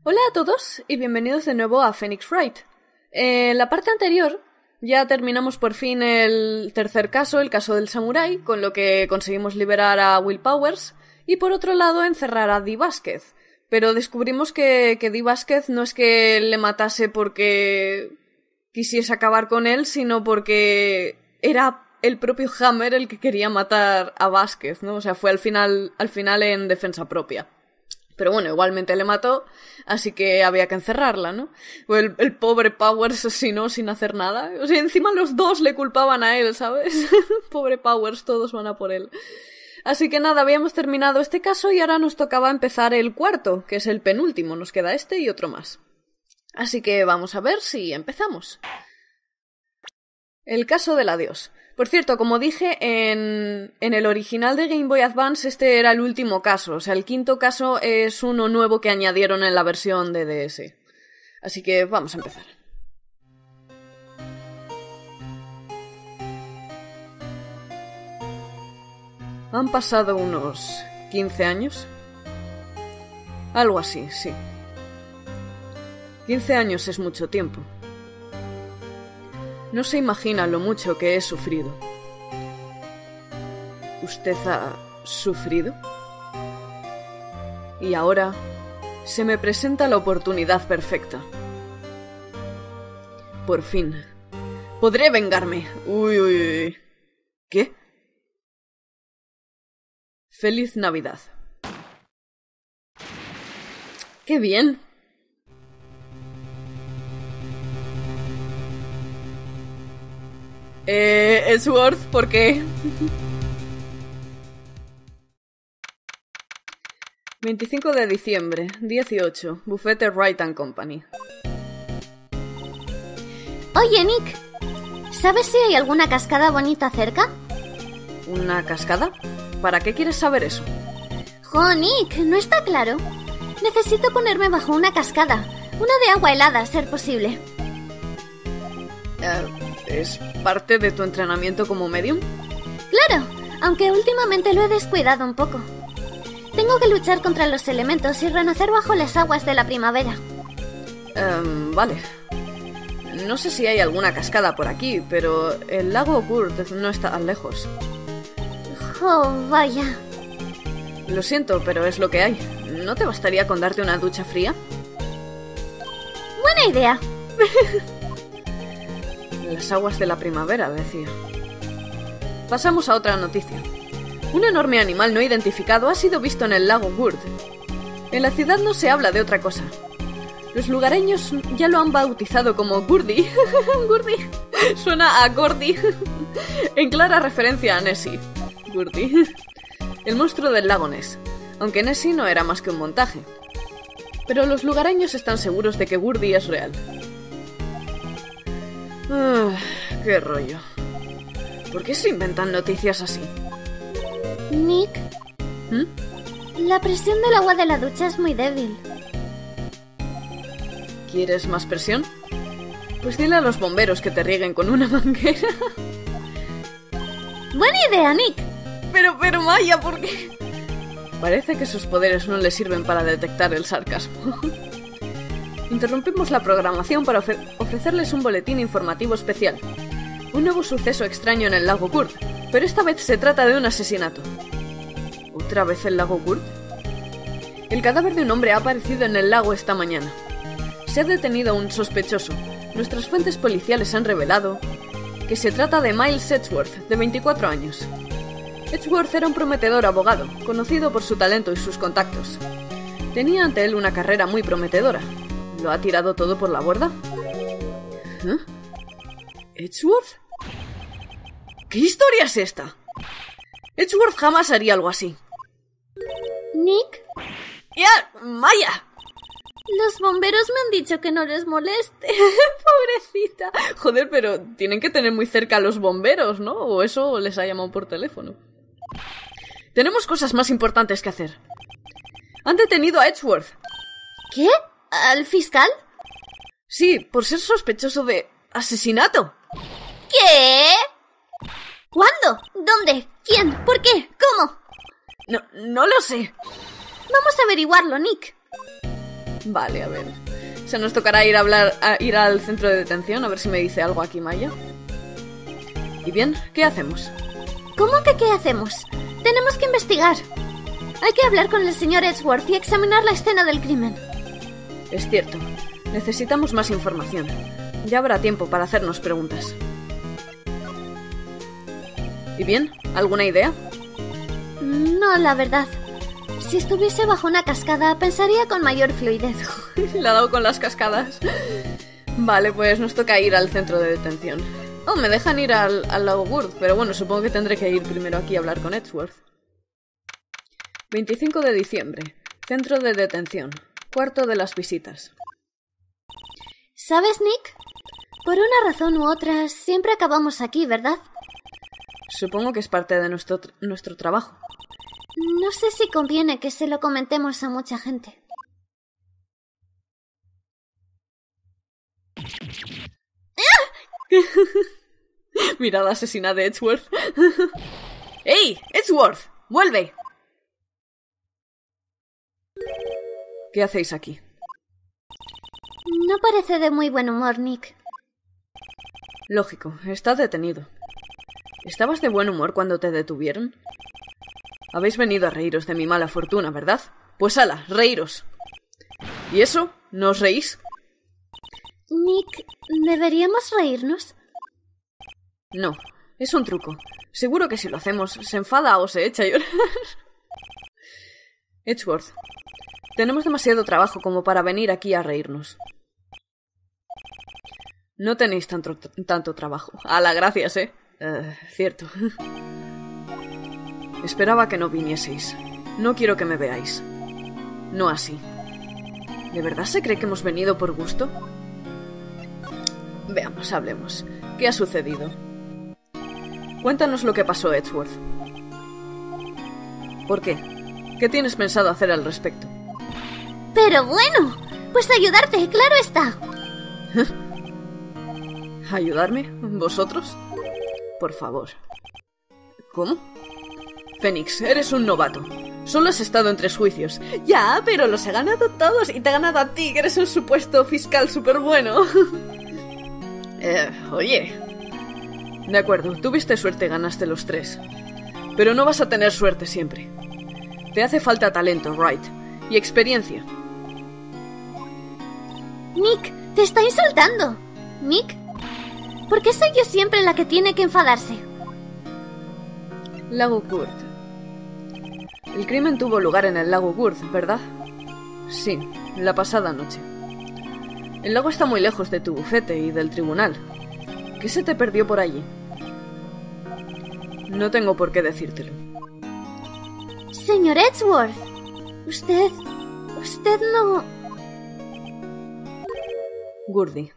Hola a todos y bienvenidos de nuevo a Phoenix Wright. En la parte anterior ya terminamos por fin el tercer caso, el caso del samurái, con lo que conseguimos liberar a Will Powers y por otro lado encerrar a Dee Vázquez. Pero descubrimos que Dee Vázquez no es que le matase porque quisiese acabar con él, sino porque era el propio Hammer el que quería matar a Vázquez, ¿no? O sea, fue al final en defensa propia. Pero bueno, igualmente le mató, así que había que encerrarla, ¿no? El pobre Powers asesinó sin hacer nada. O sea, encima los dos le culpaban a él, ¿sabes? Pobre Powers, todos van a por él. Así que nada, habíamos terminado este caso y ahora nos tocaba empezar el cuarto, que es el penúltimo. Nos queda este y otro más. Así que vamos a ver si empezamos. El caso del adiós. Por cierto, como dije, en el original de Game Boy Advance este era el último caso. O sea, el quinto caso es uno nuevo que añadieron en la versión de DS. Así que vamos a empezar. Han pasado unos 15 años. Algo así, sí. 15 años es mucho tiempo. No se imagina lo mucho que he sufrido. ¿Usted ha sufrido? Y ahora se me presenta la oportunidad perfecta. Por fin. Podré vengarme. Uy. ¿Qué? Feliz Navidad. ¡Qué bien! Edgeworth, ¿por qué? 25 de diciembre, 18, Bufete Wright & Company. Oye, Nick, ¿sabes si hay alguna cascada bonita cerca? ¿Una cascada? ¿Para qué quieres saber eso? ¡Jo, Nick! No está claro. Necesito ponerme bajo una cascada. Una de agua helada, a ser posible. ¿Es parte de tu entrenamiento como medium? Claro, aunque últimamente lo he descuidado un poco. Tengo que luchar contra los elementos y renacer bajo las aguas de la primavera. Vale. No sé si hay alguna cascada por aquí, pero el lago Gurd no está tan lejos. Oh, vaya. Lo siento, pero es lo que hay. ¿No te bastaría con darte una ducha fría? Buena idea. Las aguas de la primavera, decía. Pasamos a otra noticia. Un enorme animal no identificado ha sido visto en el lago Gurd. En la ciudad no se habla de otra cosa. Los lugareños ya lo han bautizado como Gurdy. Gurdy. Suena a Gordy. En clara referencia a Nessie. Gurdy. El monstruo del lago Ness. Aunque Nessie no era más que un montaje. Pero los lugareños están seguros de que Gurdy es real. ¡Qué rollo! ¿Por qué se inventan noticias así? Nick, La presión del agua de la ducha es muy débil. ¿Quieres más presión? Pues dile a los bomberos que te rieguen con una manguera. ¡Buena idea, Nick! Pero Maya, ¿por qué? Parece que sus poderes no le sirven para detectar el sarcasmo. Interrumpimos la programación para ofrecerles un boletín informativo especial. Un nuevo suceso extraño en el lago Gurd, pero esta vez se trata de un asesinato. ¿Otra vez el lago Gurd? El cadáver de un hombre ha aparecido en el lago esta mañana. Se ha detenido a un sospechoso. Nuestras fuentes policiales han revelado que se trata de Miles Edgeworth, de 24 años. Edgeworth era un prometedor abogado, conocido por su talento y sus contactos. Tenía ante él una carrera muy prometedora. ¿Lo ha tirado todo por la borda? ¿Eh? ¿Edgeworth? ¿Qué historia es esta? Edgeworth jamás haría algo así. ¿Nick? ¡Ya! ¡Maya! Los bomberos me han dicho que no les moleste. Pobrecita. Joder, pero tienen que tener muy cerca a los bomberos, ¿no? O eso les ha llamado por teléfono. Tenemos cosas más importantes que hacer. Han detenido a Edgeworth. ¿Qué? ¿Al fiscal? Sí, por ser sospechoso de asesinato. ¿Qué? ¿Cuándo? ¿Dónde? ¿Quién? ¿Por qué? ¿Cómo? No lo sé. Vamos a averiguarlo, Nick. Vale, a ver. Se nos tocará ir al centro de detención, a ver si me dice algo aquí Maya. ¿Y bien? ¿Qué hacemos? ¿Cómo que qué hacemos? Tenemos que investigar. Hay que hablar con el señor Edgeworth y examinar la escena del crimen. Es cierto. Necesitamos más información. Ya habrá tiempo para hacernos preguntas. ¿Y bien? ¿Alguna idea? No, la verdad. Si estuviese bajo una cascada, pensaría con mayor fluidez. Le ha dado con las cascadas. Vale, pues nos toca ir al centro de detención. Oh, me dejan ir al lago Gurd, pero bueno, supongo que tendré que ir primero aquí a hablar con Edgeworth. 25 de diciembre. Centro de detención. Cuarto de las visitas. ¿Sabes, Nick? Por una razón u otra, siempre acabamos aquí, ¿verdad? Supongo que es parte de nuestro trabajo. No sé si conviene que se lo comentemos a mucha gente. Mirad la asesina de Edgeworth. ¡Ey! ¡Edgeworth! ¡Vuelve! ¿Qué hacéis aquí? No parece de muy buen humor, Nick. Lógico, está detenido. ¿Estabas de buen humor cuando te detuvieron? Habéis venido a reíros de mi mala fortuna, ¿verdad? Pues ala, reíros. ¿Y eso? ¿No os reís? Nick, ¿deberíamos reírnos? No, es un truco. Seguro que si lo hacemos, se enfada o se echa a llorar. Edgeworth, tenemos demasiado trabajo como para venir aquí a reírnos. No tenéis tanto trabajo. Ala, gracias, cierto. Esperaba que no vinieseis. No quiero que me veáis. No así. ¿De verdad se cree que hemos venido por gusto? Veamos, hablemos. ¿Qué ha sucedido? Cuéntanos lo que pasó, Edgeworth. ¿Por qué? ¿Qué tienes pensado hacer al respecto? Pero bueno, pues ayudarte, claro está. ¿Ayudarme? ¿Vosotros? Por favor. ¿Cómo? Fénix, eres un novato. Solo has estado en 3 juicios. Ya, pero los he ganado todos y te he ganado a ti, que eres un supuesto fiscal súper bueno. Oye. De acuerdo, tuviste suerte y ganaste los 3. Pero no vas a tener suerte siempre. Te hace falta talento, Wright, y experiencia. Nick, te está insultando. Nick, ¿por qué soy yo siempre la que tiene que enfadarse? Lago Gurd. El crimen tuvo lugar en el lago Gurd, ¿verdad? Sí, la pasada noche. El lago está muy lejos de tu bufete y del tribunal. ¿Qué se te perdió por allí? No tengo por qué decírtelo. Señor Edgeworth, usted no... Gurdy.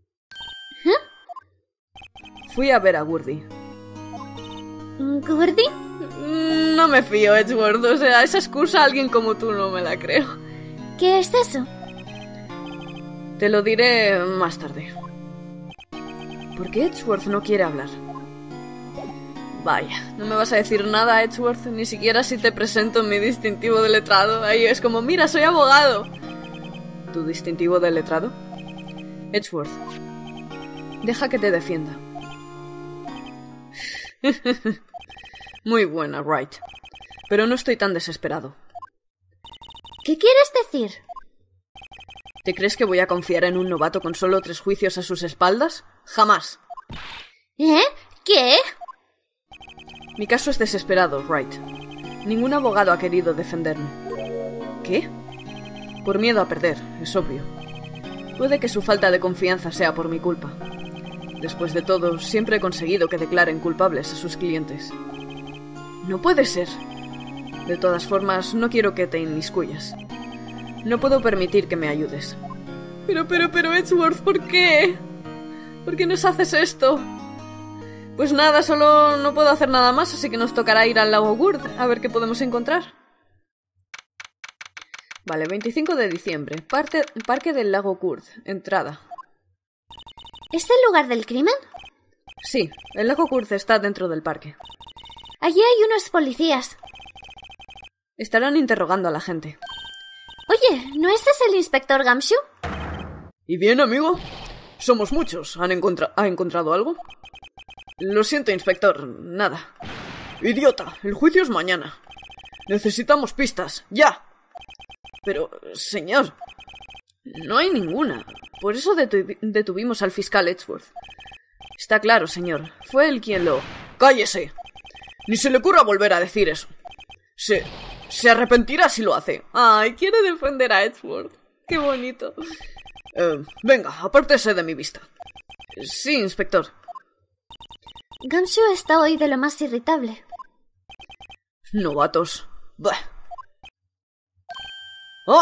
Fui a ver a Gurdy. ¿Gurdy? No me fío, Edgeworth. O sea, esa excusa a alguien como tú no me la creo. ¿Qué es eso? Te lo diré más tarde. ¿Por qué Edgeworth no quiere hablar? Vaya, no me vas a decir nada, Edgeworth, ni siquiera si te presento mi distintivo de letrado. Ahí es como, mira, soy abogado. ¿Tu distintivo de letrado? Edgeworth, deja que te defienda. Muy buena, Wright. Pero no estoy tan desesperado. ¿Qué quieres decir? ¿Te crees que voy a confiar en un novato con solo 3 juicios a sus espaldas? ¡Jamás! ¿Eh? ¿Qué? Mi caso es desesperado, Wright. Ningún abogado ha querido defenderme. ¿Qué? Por miedo a perder, es obvio. Puede que su falta de confianza sea por mi culpa. Después de todo, siempre he conseguido que declaren culpables a sus clientes. No puede ser. De todas formas, no quiero que te inmiscuyas. No puedo permitir que me ayudes. Pero, Edgeworth, ¿por qué? ¿Por qué nos haces esto? Pues nada, solo no puedo hacer nada más, así que nos tocará ir al lago Gurd a ver qué podemos encontrar. Vale, 25 de diciembre. Parque del lago Gurd. Entrada. ¿Es el lugar del crimen? Sí, el lago Gurd está dentro del parque. Allí hay unos policías. Estarán interrogando a la gente. Oye, Oye, ¿no ese es el inspector Gumshoe? ¿Y bien, amigo? Somos muchos. ¿Ha encontrado algo? Lo siento, inspector. Nada. Idiota, el juicio es mañana. Necesitamos pistas. ¡Ya! Pero, señor, no hay ninguna. Por eso detuvimos al fiscal Edgeworth. Está claro, señor. Fue él quien lo... ¡Cállese! Ni se le ocurra volver a decir eso. Se arrepentirá si lo hace. Ay, quiere defender a Edgeworth. Qué bonito. Venga, apártese de mi vista. Sí, inspector. Gumshoe está hoy de lo más irritable. Novatos. Bah. ¡Oh!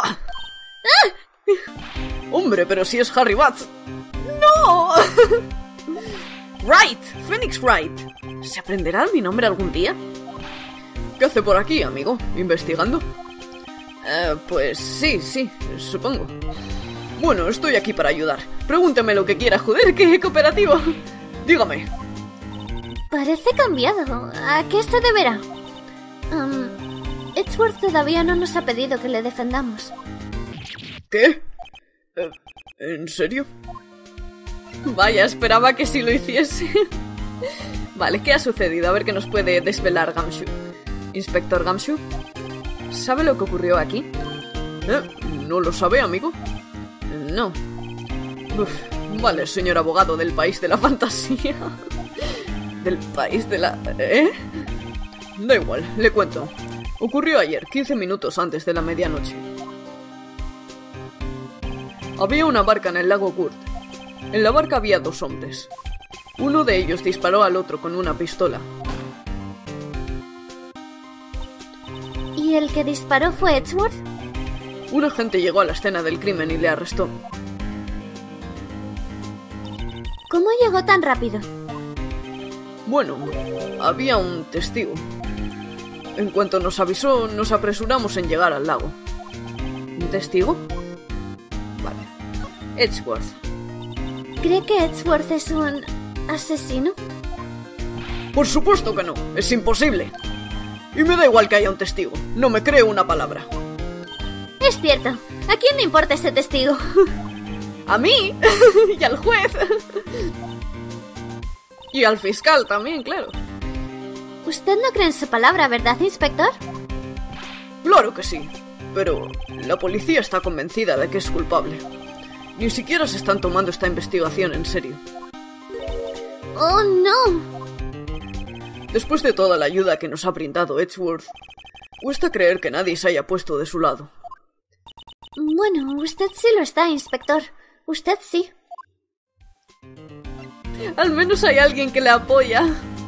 Hombre, pero si es Harry Batts. ¡No! Wright, Phoenix Wright. ¿Se aprenderá mi nombre algún día? ¿Qué hace por aquí, amigo? ¿Investigando? Pues sí, supongo. Bueno, estoy aquí para ayudar. Pregúnteme lo que quiera, joder, qué cooperativo. Dígame. Parece cambiado. ¿A qué se deberá? Edgeworth todavía no nos ha pedido que le defendamos. ¿Qué? ¿En serio? Vaya, esperaba que sí lo hiciese. Vale, ¿qué ha sucedido? A ver qué nos puede desvelar Gumshoe. Inspector Gumshoe, ¿sabe lo que ocurrió aquí? ¿No lo sabe, amigo? No. Vale, señor abogado del país de la fantasía. ¿Del país de la... Da igual, le cuento. Ocurrió ayer, 15 minutos antes de la medianoche. Había una barca en el lago Kurt. En la barca había 2 hombres. Uno de ellos disparó al otro con una pistola. ¿Y el que disparó fue Edgeworth? Un agente llegó a la escena del crimen y le arrestó. ¿Cómo llegó tan rápido? Bueno, había un testigo. En cuanto nos avisó, nos apresuramos en llegar al lago. ¿Un testigo? Vale. Edgeworth. ¿Cree que Edgeworth es un asesino? Por supuesto que no, es imposible. Y me da igual que haya un testigo, no me creo una palabra. Es cierto, ¿a quién le importa ese testigo? ¡A mí! ¡Y al juez! Y al fiscal también, claro. Usted no cree en su palabra, ¿verdad, inspector? Claro que sí, pero la policía está convencida de que es culpable. Ni siquiera se están tomando esta investigación en serio. ¡Oh, no! Después de toda la ayuda que nos ha brindado Edgeworth, cuesta creer que nadie se haya puesto de su lado. Bueno, usted sí lo está, inspector. Usted sí. Al menos hay alguien que le apoya.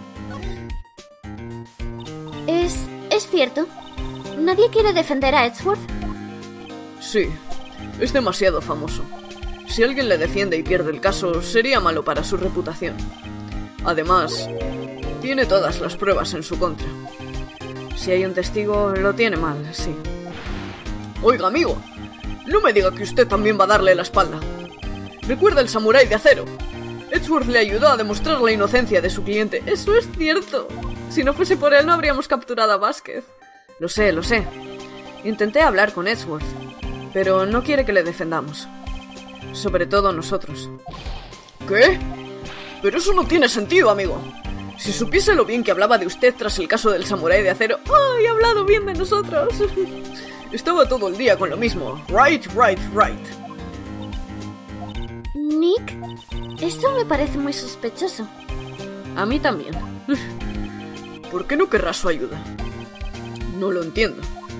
¿Es cierto? ¿Nadie quiere defender a Edgeworth? Sí, es demasiado famoso. Si alguien le defiende y pierde el caso, sería malo para su reputación. Además, tiene todas las pruebas en su contra. Si hay un testigo, lo tiene mal, sí. Oiga, amigo, no me diga que usted también va a darle la espalda. Recuerda el samurái de acero. Edgeworth le ayudó a demostrar la inocencia de su cliente. Eso es cierto. Si no fuese por él, no habríamos capturado a Vázquez. Lo sé. Intenté hablar con Edgeworth, pero no quiere que le defendamos. Sobre todo nosotros. ¿Qué? Pero eso no tiene sentido, amigo. Si supiese lo bien que hablaba de usted tras el caso del samurái de acero... ¡Ay, ha hablado bien de nosotros! Estaba todo el día con lo mismo. Right. Nick, eso me parece muy sospechoso. A mí también. ¿Por qué no querrá su ayuda? No lo entiendo.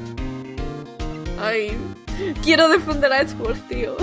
Ay, quiero defender a Edgeworth, tío.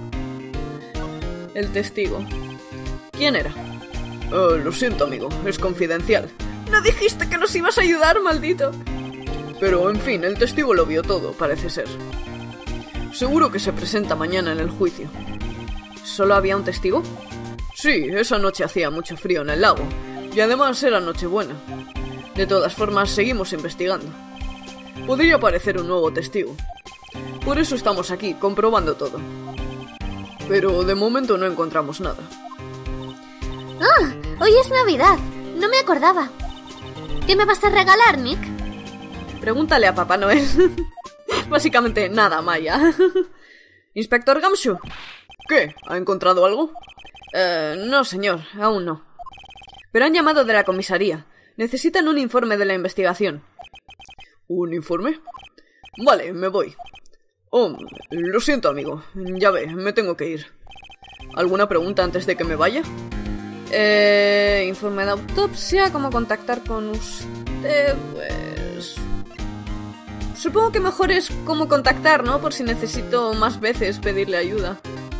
El testigo. ¿Quién era? Lo siento, amigo, es confidencial. No dijiste que nos ibas a ayudar, maldito. Pero, en fin, el testigo lo vio todo, parece ser. Seguro que se presenta mañana en el juicio. ¿Solo había un testigo? Sí, esa noche hacía mucho frío en el lago. Y además era Nochebuena. De todas formas, seguimos investigando. Podría aparecer un nuevo testigo. Por eso estamos aquí, comprobando todo. Pero de momento no encontramos nada. ¡Ah! Hoy es Navidad. No me acordaba. ¿Qué me vas a regalar, Nick? Pregúntale a Papá Noel. Básicamente nada, Maya. Inspector Gumshoe. ¿Qué? ¿Ha encontrado algo? No, señor, aún no. Pero han llamado de la comisaría. Necesitan un informe de la investigación. ¿Un informe? Vale, me voy. Oh, lo siento, amigo. Ya ve, me tengo que ir. ¿Alguna pregunta antes de que me vaya? Informe de autopsia, ¿cómo contactar con usted? Pues... supongo que mejor es cómo contactar, ¿no? Por si necesito más veces pedirle ayuda.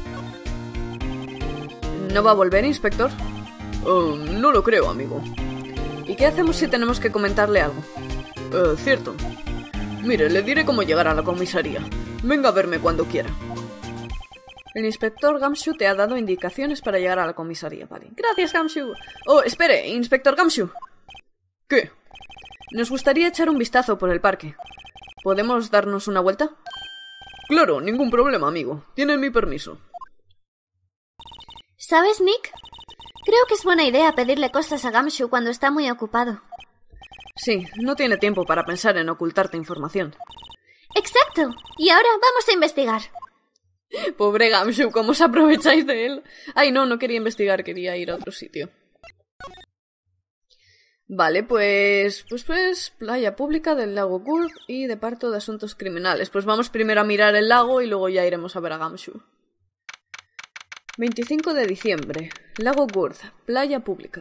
¿No va a volver, inspector? No lo creo, amigo. ¿Y qué hacemos si tenemos que comentarle algo? Cierto. Mire, le diré cómo llegar a la comisaría. Venga a verme cuando quiera. El inspector Gumshoe te ha dado indicaciones para llegar a la comisaría, vale. Gracias, Gumshoe. Oh, espere, inspector Gumshoe. ¿Qué? Nos gustaría echar un vistazo por el parque. ¿Podemos darnos una vuelta? Claro, ningún problema, amigo. Tienen mi permiso. ¿Sabes, Nick? Creo que es buena idea pedirle cosas a Gumshoe cuando está muy ocupado. Sí, no tiene tiempo para pensar en ocultarte información. ¡Exacto! Y ahora vamos a investigar. Pobre Gumshoe, ¿cómo os aprovecháis de él? Ay, no quería investigar, quería ir a otro sitio. Vale, pues playa pública del lago Gurd y Departamento de Asuntos Criminales. Pues vamos primero a mirar el lago y luego ya iremos a ver a Gumshoe. 25 de diciembre, lago Gurd, playa pública.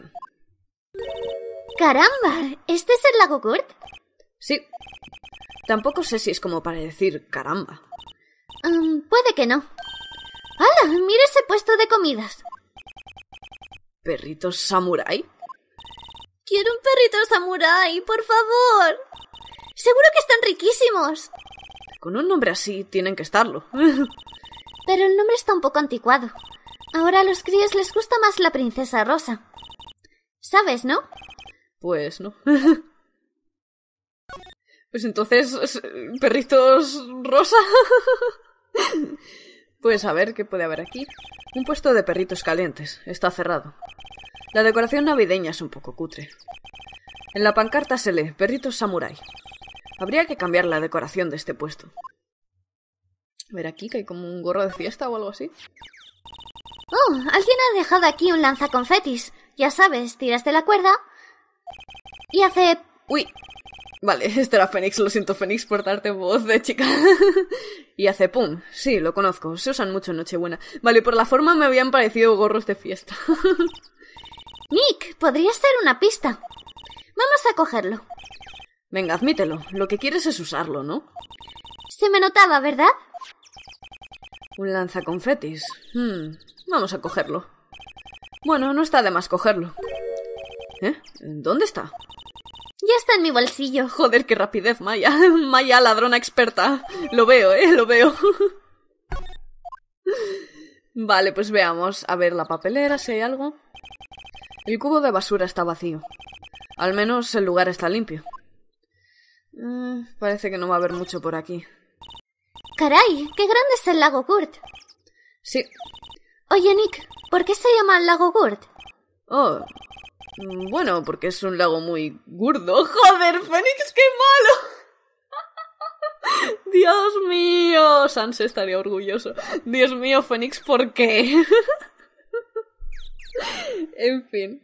¡Caramba! ¿Este es el lago Gurd? Sí. Tampoco sé si es como para decir caramba. Puede que no. ¡Hala! ¡Mira ese puesto de comidas! ¿Perritos samurái? ¡Quiero un perrito samurái, por favor! ¡Seguro que están riquísimos! Con un nombre así tienen que estarlo. Pero el nombre está un poco anticuado. Ahora a los críos les gusta más la princesa rosa. ¿Sabes, no? Pues no. Pues entonces, ¿perritos rosa? Pues a ver, ¿qué puede haber aquí? Un puesto de perritos calientes. Está cerrado. La decoración navideña es un poco cutre. En la pancarta se lee perritos samurái. Habría que cambiar la decoración de este puesto. A ver aquí, que hay como un gorro de fiesta o algo así. Oh, alguien ha dejado aquí un lanzaconfetis. Ya sabes, tiras de la cuerda y hace... ¡Uy! Vale, este era Fénix, lo siento, Fénix, por darte voz de chica. Y hace pum. Sí, lo conozco, se usan mucho en Nochebuena. Vale, por la forma me habían parecido gorros de fiesta. Nick, podría ser una pista. Vamos a cogerlo. Venga, admítelo. Lo que quieres es usarlo, ¿no? Se me notaba, ¿verdad? Un lanzaconfetis. Vamos a cogerlo. Bueno, no está de más cogerlo. ¿Eh? ¿Dónde está? Ya está en mi bolsillo. Joder, qué rapidez, Maya. Maya, ladrona experta. Lo veo, lo veo. Vale, pues veamos. A ver la papelera, si hay algo. El cubo de basura está vacío. Al menos el lugar está limpio. Parece que no va a haber mucho por aquí. ¡Caray! ¡Qué grande es el lago Gurd! Sí. Oye, Nick, ¿por qué se llama el lago Gurd? Oh, bueno, porque es un lago muy gordo. ¡Joder, Fénix, qué malo! ¡Dios mío! Sanse estaría orgulloso. Dios mío, Fénix, ¿por qué? En fin.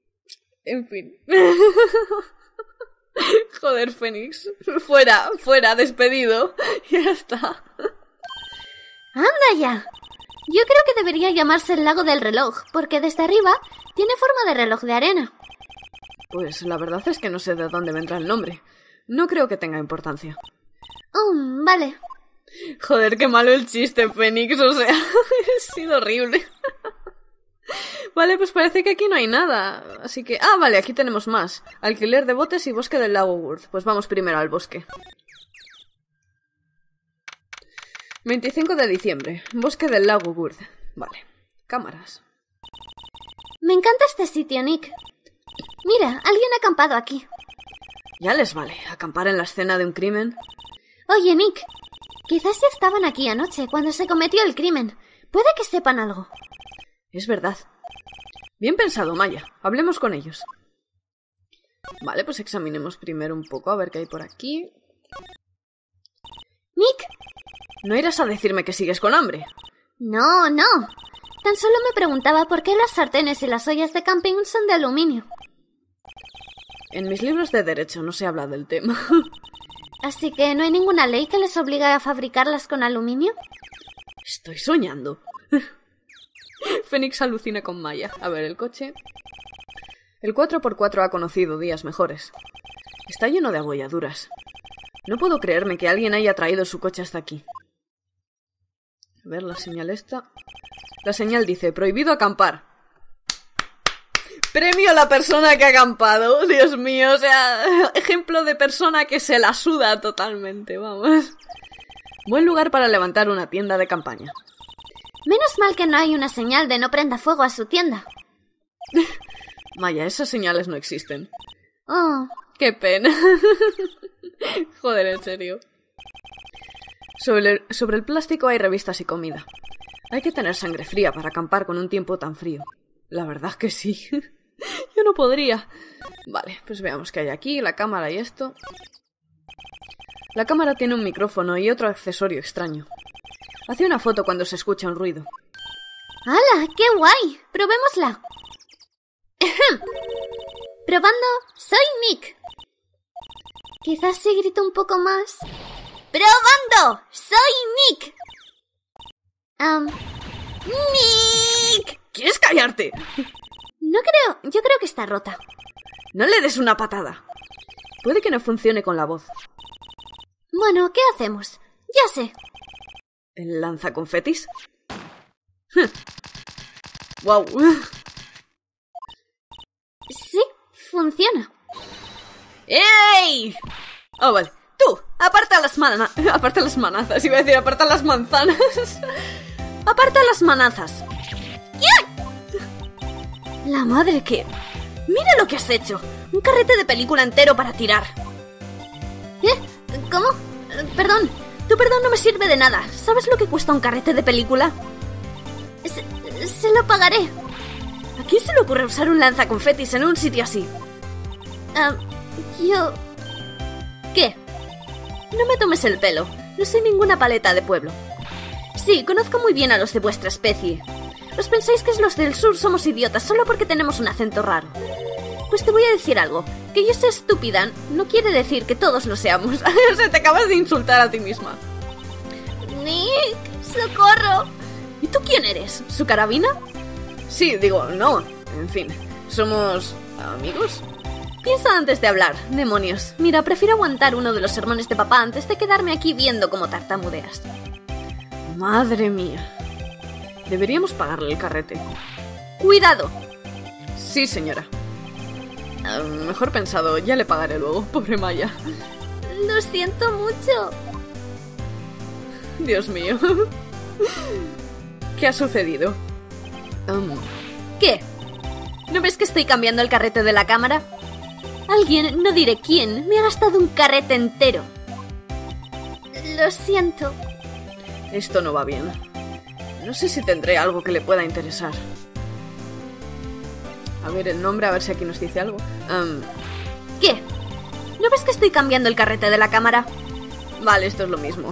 Joder, Fénix. Fuera, despedido. Ya está. ¡Anda ya! Yo creo que debería llamarse el lago del reloj, porque desde arriba tiene forma de reloj de arena. Pues la verdad es que no sé de dónde vendrá el nombre. No creo que tenga importancia. Vale. Joder, qué malo el chiste, Fénix, o sea, ha sido horrible. Vale, pues parece que aquí no hay nada. Así que... Ah, vale, aquí tenemos más. Alquiler de botes y bosque del lago Gurd. Pues vamos primero al bosque. 25 de diciembre. Bosque del lago Gurd. Vale. Cámaras. Me encanta este sitio, Nick. Mira, alguien ha acampado aquí. Ya les vale. ¿Acampar en la escena de un crimen? Oye, Nick. Quizás ya estaban aquí anoche, cuando se cometió el crimen. Puede que sepan algo. Es verdad. Bien pensado, Maya. Hablemos con ellos. Vale, pues examinemos primero un poco a ver qué hay por aquí. Nick. ¿No irás a decirme que sigues con hambre? No, no. Tan solo me preguntaba por qué las sartenes y las ollas de camping son de aluminio. En mis libros de derecho no se habla del tema. Así que ¿no hay ninguna ley que les obligue a fabricarlas con aluminio? Estoy soñando. Fénix alucina con Maya. A ver, el coche. El 4x4 ha conocido días mejores. Está lleno de abolladuras. No puedo creerme que alguien haya traído su coche hasta aquí. A ver, la señal esta. La señal dice, prohibido acampar. Premio a la persona que ha acampado. Dios mío, o sea, ejemplo de persona que se la suda totalmente, vamos. Buen lugar para levantar una tienda de campaña. Menos mal que no hay una señal de no prenda fuego a su tienda. Maya, esas señales no existen. Oh, qué pena. Joder, en serio. Sobre el plástico hay revistas y comida. Hay que tener sangre fría para acampar con un tiempo tan frío. La verdad que sí. Yo no podría. Vale, pues veamos qué hay aquí, la cámara y esto. La cámara tiene un micrófono y otro accesorio extraño. Hace una foto cuando se escucha un ruido. ¡Hala! ¡Qué guay! ¡Probémosla! Probando, soy Nick. Quizás si grito un poco más. ¡Probando! ¡Soy Nick! ¡Nick! ¿Quieres callarte? No creo, yo creo que está rota. No le des una patada. Puede que no funcione con la voz. Bueno, ¿qué hacemos? Ya sé. ¿El lanzaconfetis? ¡Wow! Sí, funciona. ¡Ey! Oh, vale. Tú, aparta las manazas. Iba a decir, aparta las manzanas. Aparta las manazas. ¿Qué? La madre que... Mira lo que has hecho. Un carrete de película entero para tirar. ¿Cómo? Perdón. Tu perdón no me sirve de nada. ¿Sabes lo que cuesta un carrete de película? Se lo pagaré. ¿A quién se le ocurre usar un lanzaconfetis en un sitio así? Yo... ¿Qué? No me tomes el pelo. No soy ninguna paleta de pueblo. Sí, conozco muy bien a los de vuestra especie. ¿Os pensáis que los del sur somos idiotas solo porque tenemos un acento raro? Pues te voy a decir algo. Que yo sea estúpida no quiere decir que todos lo seamos. O sea, te acabas de insultar a ti misma. Nick, ¡socorro! ¿Y tú quién eres? ¿Su carabina? Sí, digo, no. En fin, ¿somos amigos? Piensa antes de hablar, demonios. Mira, prefiero aguantar uno de los sermones de papá antes de quedarme aquí viendo cómo tartamudeas. Madre mía. Deberíamos pagarle el carrete. ¡Cuidado! Sí, señora. Mejor pensado, ya le pagaré luego, pobre Maya. Lo siento mucho. Dios mío. ¿Qué ha sucedido? ¿Qué? ¿No ves que estoy cambiando el carrete de la cámara? Alguien, no diré quién, me ha gastado un carrete entero. Lo siento. Esto no va bien. No sé si tendré algo que le pueda interesar. A ver el nombre, a ver si aquí nos dice algo. ¿Qué? ¿No ves que estoy cambiando el carrete de la cámara? Vale, esto es lo mismo.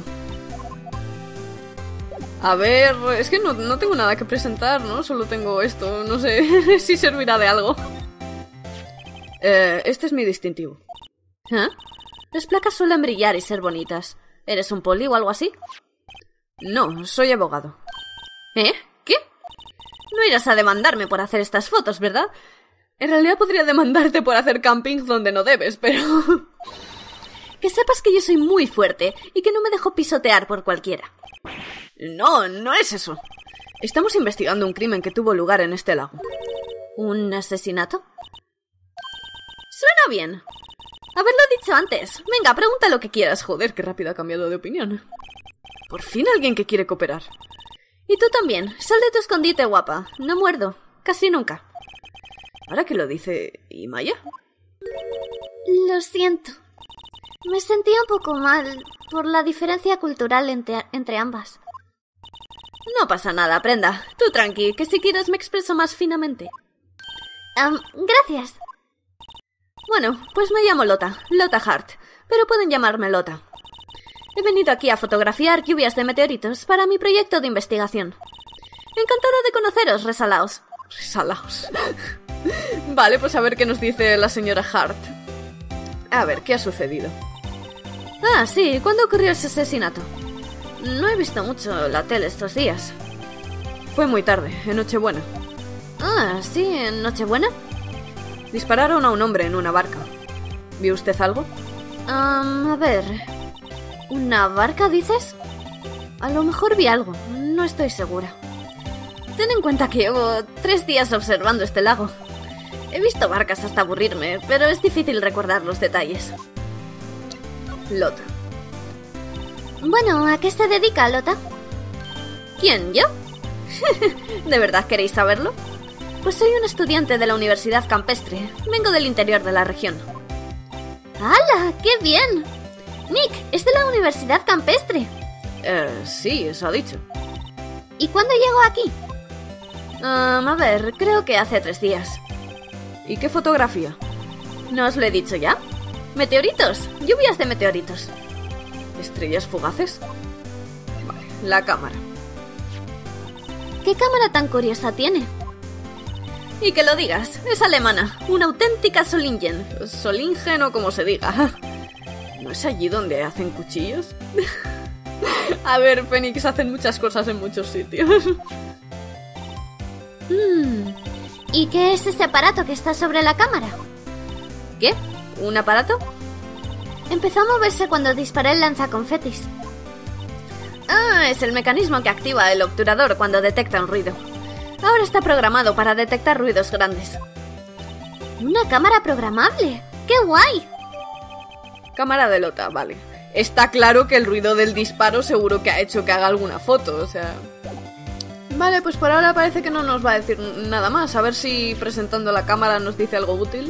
A ver, es que no tengo nada que presentar, ¿no? Solo tengo esto, no sé si servirá de algo. Este es mi distintivo. ¿Ah? Las placas suelen brillar y ser bonitas. ¿Eres un poli o algo así? No, soy abogado. ¿Eh? ¿Qué? No irás a demandarme por hacer estas fotos, ¿verdad? En realidad podría demandarte por hacer camping donde no debes, pero... Que sepas que yo soy muy fuerte y que no me dejo pisotear por cualquiera. No, no es eso. Estamos investigando un crimen que tuvo lugar en este lago. ¿Un asesinato? Suena bien. Haberlo dicho antes. Venga, pregunta lo que quieras. Joder, qué rápido ha cambiado de opinión. Por fin alguien que quiere cooperar. Y tú también. Sal de tu escondite, guapa. No muerdo. Casi nunca. Ahora que lo dice... ¿Y Maya? Lo siento. Me sentía un poco mal por la diferencia cultural entre ambas. No pasa nada, Prenda. Tú tranqui, que si quieres me expreso más finamente. Gracias. Bueno, pues me llamo Lota. Lota Hart. Pero pueden llamarme Lota. He venido aquí a fotografiar lluvias de meteoritos para mi proyecto de investigación. Encantada de conoceros, resalaos. Resalaos. Vale, pues a ver qué nos dice la señora Hart. A ver, ¿qué ha sucedido? Ah, sí, ¿cuándo ocurrió ese asesinato? No he visto mucho la tele estos días. Fue muy tarde, en Nochebuena. Ah, ¿sí? ¿En Nochebuena? Dispararon a un hombre en una barca. ¿Vio usted algo? A ver... ¿Una barca, dices? A lo mejor vi algo, no estoy segura. Ten en cuenta que llevo 3 días observando este lago. He visto barcas hasta aburrirme, pero es difícil recordar los detalles. Lota. Bueno, ¿a qué se dedica, Lota? ¿Quién, yo? ¿De verdad queréis saberlo? Pues soy un estudiante de la Universidad Campestre. Vengo del interior de la región. ¡Hala! ¡Qué bien! Nick, es de la Universidad Campestre. Sí, eso ha dicho. ¿Y cuándo llegó aquí? A ver, creo que hace 3 días. ¿Y qué fotografía? ¿No os lo he dicho ya? Meteoritos, lluvias de meteoritos. ¿Estrellas fugaces? Vale, la cámara. ¿Qué cámara tan curiosa tiene? Y que lo digas, es alemana, una auténtica Solingen. Solingen o como se diga. ¿No es allí donde hacen cuchillos? A ver, Phoenix, hacen muchas cosas en muchos sitios. ¿Y qué es ese aparato que está sobre la cámara? ¿Qué? ¿Un aparato? Empezó a moverse cuando disparé el lanzaconfetis. Ah, es el mecanismo que activa el obturador cuando detecta un ruido. Ahora está programado para detectar ruidos grandes. ¡Una cámara programable! ¡Qué guay! Cámara de Lota, vale. Está claro que el ruido del disparo seguro que ha hecho que haga alguna foto, o sea... Vale, pues por ahora parece que no nos va a decir nada más. A ver si presentando la cámara nos dice algo útil.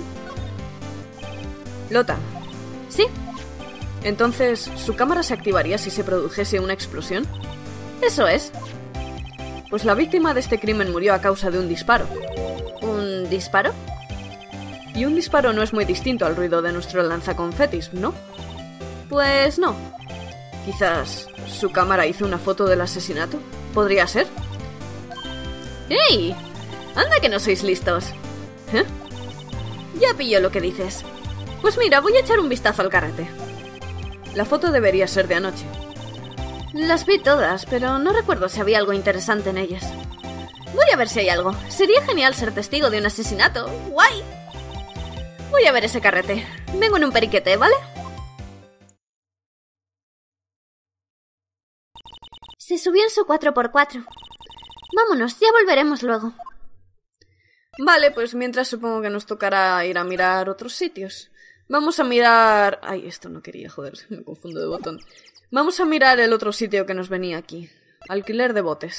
Lota. ¿Sí? Entonces, ¿su cámara se activaría si se produjese una explosión? Eso es. Pues la víctima de este crimen murió a causa de un disparo. ¿Un disparo? Y un disparo no es muy distinto al ruido de nuestro lanzaconfetis, ¿no? Pues no. Quizás su cámara hizo una foto del asesinato. ¿Podría ser? ¡Ey! ¡Anda que no sois listos! ¿Eh? Ya pillo lo que dices. Pues mira, voy a echar un vistazo al carrete. La foto debería ser de anoche. Las vi todas, pero no recuerdo si había algo interesante en ellas. Voy a ver si hay algo. Sería genial ser testigo de un asesinato. ¡Guay! Voy a ver ese carrete. Vengo en un periquete, ¿vale? Se subió en su 4x4. Vámonos, ya volveremos luego. Vale, pues mientras supongo que nos tocará ir a mirar otros sitios. Vamos a mirar... Ay, esto no quería, joder, me confundo de botón. Vamos a mirar el otro sitio que nos venía aquí. Alquiler de botes.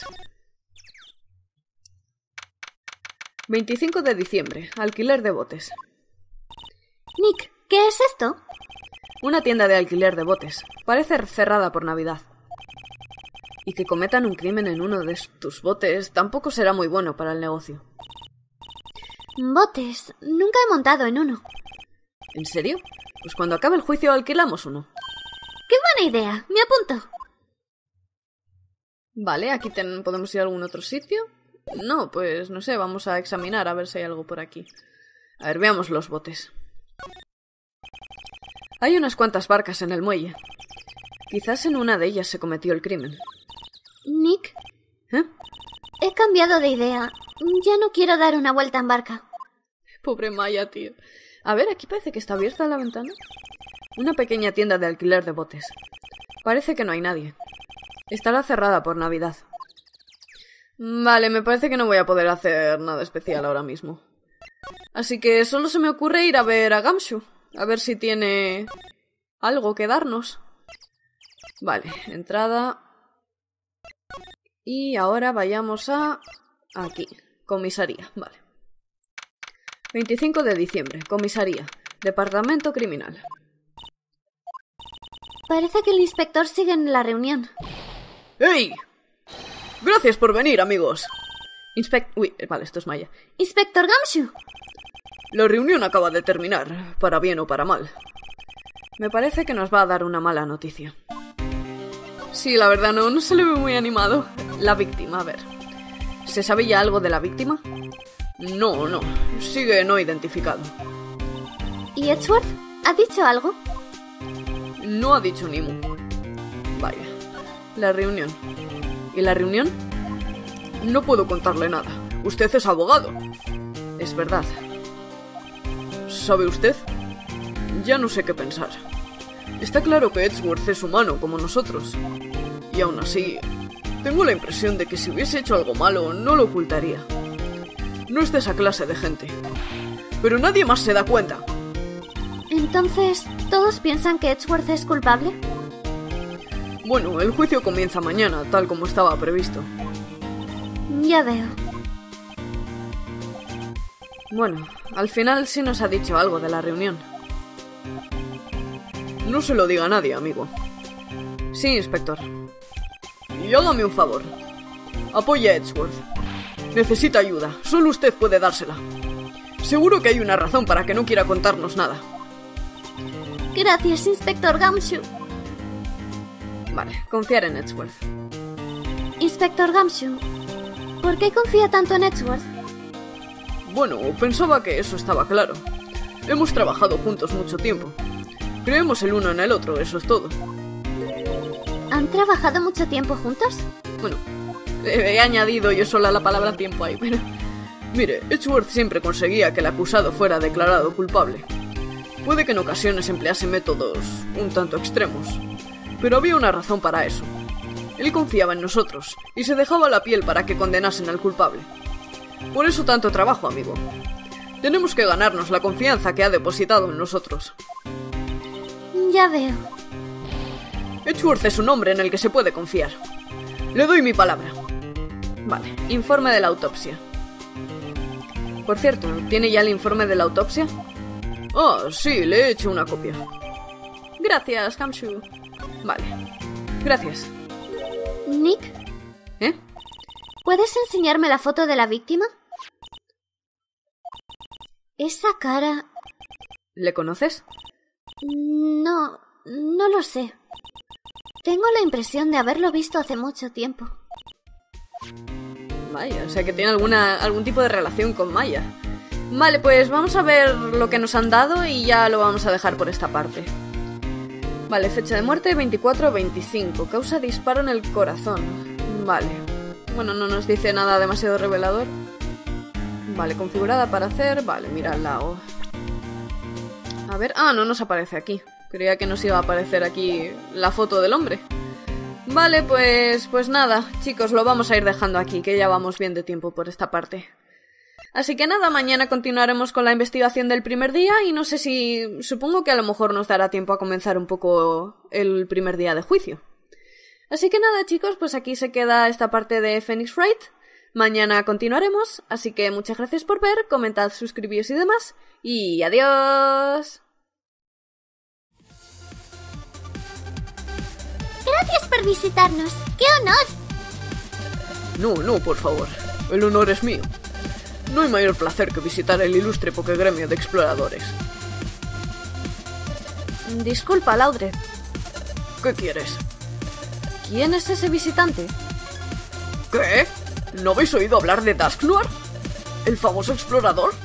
25 de diciembre, alquiler de botes. Nick, ¿qué es esto? Una tienda de alquiler de botes. Parece cerrada por Navidad. Y que cometan un crimen en uno de tus botes tampoco será muy bueno para el negocio. Botes. Nunca he montado en uno. ¿En serio? Pues cuando acabe el juicio alquilamos uno. ¡Qué buena idea! ¡Me apunto! Vale, aquí podemos ir a algún otro sitio. No, pues no sé, vamos a examinar a ver si hay algo por aquí. A ver, veamos los botes. Hay unas cuantas barcas en el muelle. Quizás en una de ellas se cometió el crimen. Nick, he cambiado de idea. Ya no quiero dar una vuelta en barca. Pobre Maya, tío. A ver, aquí parece que está abierta la ventana. Una pequeña tienda de alquiler de botes. Parece que no hay nadie. Estará cerrada por Navidad. Vale, me parece que no voy a poder hacer nada especial ahora mismo. Así que solo se me ocurre ir a ver a Gamshu. A ver si tiene algo que darnos. Vale, entrada. Y ahora vayamos a... aquí, comisaría, vale. 25 de diciembre, comisaría, departamento criminal. Parece que el inspector sigue en la reunión. ¡Ey! Gracias por venir, amigos. Uy, vale, esto es Maya. Inspector Gamshu. La reunión acaba de terminar, para bien o para mal. Me parece que nos va a dar una mala noticia. Sí, la verdad no se le ve muy animado. La víctima, a ver. ¿Se sabe ya algo de la víctima? No, sigue no identificado. ¿Y Edgeworth? ¿Ha dicho algo? No ha dicho ni mu. Vaya. La reunión. ¿Y la reunión? No puedo contarle nada. Usted es abogado. Es verdad. ¿Sabe usted? Ya no sé qué pensar. Está claro que Edgeworth es humano como nosotros. Y aún así, tengo la impresión de que si hubiese hecho algo malo, no lo ocultaría. No es de esa clase de gente. Pero nadie más se da cuenta. Entonces, ¿todos piensan que Edgeworth es culpable? Bueno, el juicio comienza mañana, tal como estaba previsto. Ya veo. Bueno, al final sí nos ha dicho algo de la reunión. No se lo diga a nadie, amigo. Sí, inspector. Y hágame un favor. Apoye a Edgeworth. Necesita ayuda. Solo usted puede dársela. Seguro que hay una razón para que no quiera contarnos nada. Gracias, Inspector Gumshoe. Vale, confiar en Edgeworth. Inspector Gumshoe, ¿por qué confía tanto en Edgeworth? Bueno, pensaba que eso estaba claro. Hemos trabajado juntos mucho tiempo. Creemos el uno en el otro, eso es todo. ¿Han trabajado mucho tiempo juntos? Bueno, he añadido yo sola la palabra tiempo ahí, pero... Mire, Edgeworth siempre conseguía que el acusado fuera declarado culpable. Puede que en ocasiones emplease métodos un tanto extremos, pero había una razón para eso. Él confiaba en nosotros y se dejaba la piel para que condenasen al culpable. Por eso tanto trabajo, amigo. Tenemos que ganarnos la confianza que ha depositado en nosotros. Ya veo. Edgeworth es un hombre en el que se puede confiar. Le doy mi palabra. Vale, informe de la autopsia. Por cierto, ¿tiene ya el informe de la autopsia? Ah, sí, le he hecho una copia. Gracias, Gumshoe. Vale, gracias. Nick, ¿Eh? ¿puedes enseñarme la foto de la víctima? Esa cara... ¿Le conoces? No lo sé. Tengo la impresión de haberlo visto hace mucho tiempo. Vaya, o sea que tiene algún tipo de relación con Maya. Vale, pues vamos a ver lo que nos han dado y ya lo vamos a dejar por esta parte. Vale, fecha de muerte 24-25, causa disparo en el corazón. Vale, bueno, no nos dice nada demasiado revelador. Vale, configurada para hacer, vale, mira al lado. A ver, no nos aparece aquí. Creía que nos iba a aparecer aquí la foto del hombre. Vale, pues nada, chicos, lo vamos a ir dejando aquí, que ya vamos bien de tiempo por esta parte. Así que nada, mañana continuaremos con la investigación del primer día y no sé si... Supongo que a lo mejor nos dará tiempo a comenzar un poco el primer día de juicio. Así que nada, chicos, pues aquí se queda esta parte de Phoenix Wright. Mañana continuaremos, así que muchas gracias por ver, comentad, suscribíos y demás. ¡Y adiós! Gracias por visitarnos. ¡Qué honor! No, por favor. El honor es mío. No hay mayor placer que visitar el ilustre Pokégremio de exploradores. Disculpa, Laudred. ¿Qué quieres? ¿Quién es ese visitante? ¿Qué? ¿No habéis oído hablar de Dusknoir? ¿El famoso explorador?